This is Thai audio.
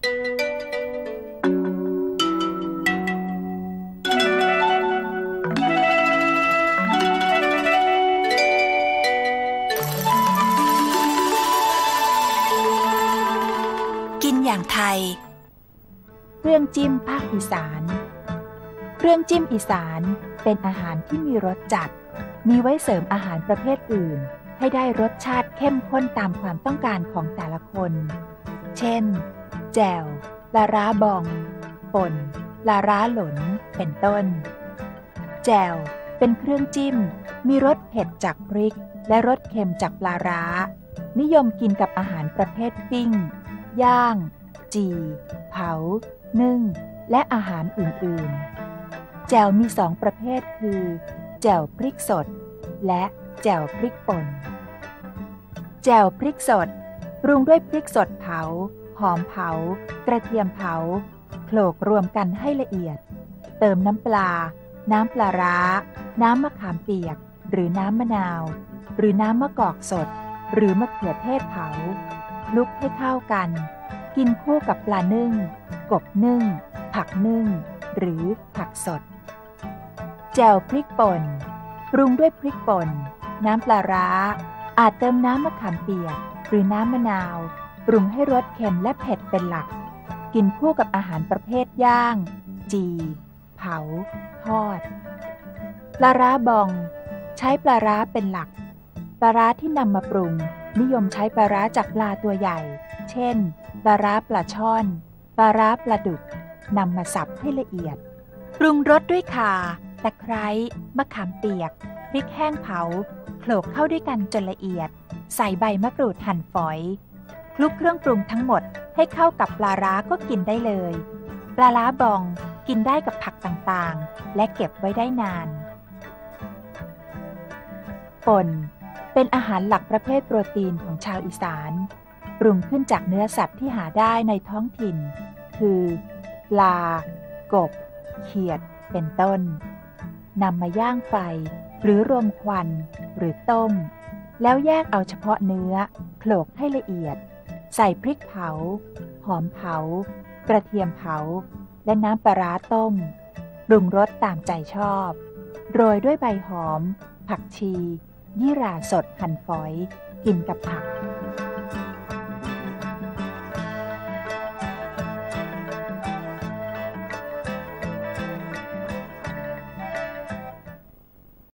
กินอย่างไทยเครื่องจิ้มภาคอีสานเครื่องจิ้มอีสานเป็นอาหารที่มีรสจัดมีไว้เสริมอาหารประเภทอื่นให้ได้รสชาติเข้มข้นตามความต้องการของแต่ละคนเช่นแจ่วปลาร้าบองป่นปลาร้าหลนเป็นต้นแจ่วเป็นเครื่องจิ้มมีรสเผ็ดจากพริกและรสเค็มจากปลาร้านิยมกินกับอาหารประเภทปิ้งย่างจี่เผานึ่งและอาหารอื่นๆแจ่วมี2ประเภทคือแจ่วพริกสดและแจ่วพริกป่นแจ่วพริกสดปรุงด้วยพริกสดเผาหอมเผากระเทียมเผาโขลกรวมกันให้ละเอียดเติมน้ำปลาน้ำปลาร้าน้ำมะขามเปียกหรือน้ำมะนาวหรือน้ำมะกอกสดหรือมะเขือเทศเผาคลุกให้เข้ากันกินคู่กับปลานึ่งกบนึ่งผักนึ่งหรือผักสดแจ่วพริกป่นปรุงด้วยพริกป่นน้ำปลาร้าอาจเติมน้ำมะขามเปียกหรือน้ำมะนาวปรุงให้รสเค็มและเผ็ดเป็นหลักกินคู่กับอาหารประเภทย่างจี่เผาทอดปลาร้าบองใช้ปลาร้าเป็นหลักปลาร้าที่นำมาปรุงนิยมใช้ปลาร้าจากปลาตัวใหญ่เช่นปลาร้าปลาช่อนปลาร้าปลาดุกนำมาสับให้ละเอียดปรุงรสด้วยข่าตะไคร้มะขามเปียกพริกแห้งเผาโขลกเข้าด้วยกันจนละเอียดใส่ใบมะกรูดหั่นฝอยคลุกเครื่องปรุงทั้งหมดให้เข้ากับปลาร้าก็กินได้เลยปลาร้าบองกินได้กับผักต่างๆและเก็บไว้ได้นานป่นเป็นอาหารหลักประเภทโปรตีนของชาวอีสานปรุงขึ้นจากเนื้อสัตว์ที่หาได้ในท้องถิ่นคือปลากบเขียดเป็นต้นนำมาย่างไฟหรือรมควันหรือต้มแล้วแยกเอาเฉพาะเนื้อโขลกให้ละเอียดใส่พริกเผาหอมเผากระเทียมเผาและน้ำปลาร้าต้มปรุงรสตามใจชอบโรยด้วยใบหอมผักชียี่หร่าสดหั่นฝอยกินกับผัก